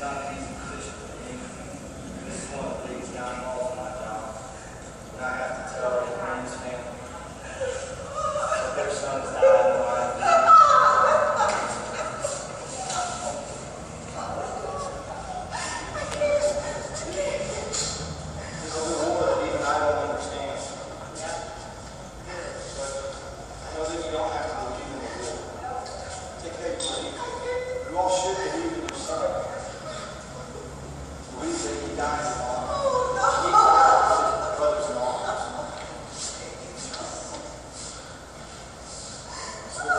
not an easy position to be in. This is one that leads down